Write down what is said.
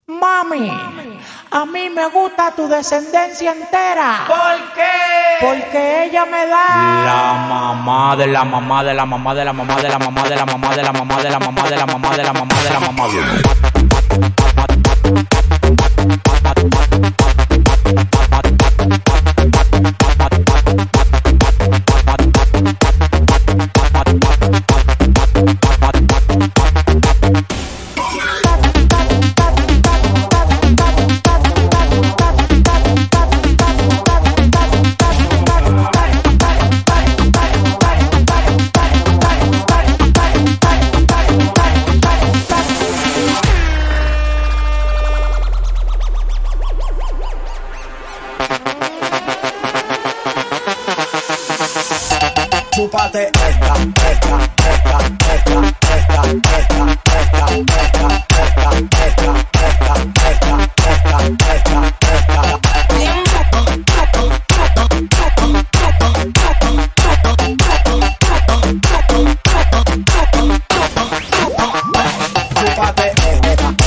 Mami, a mí me gusta tu descendencia entera. ¿Por qué? Porque ella me da la mamá de la mamá de la mamá de la mamá de la mamá de la mamá de la mamá de la mamá de la mamá de la mamá de la mamá de la mamá. Chúpate esta, chúpate esta.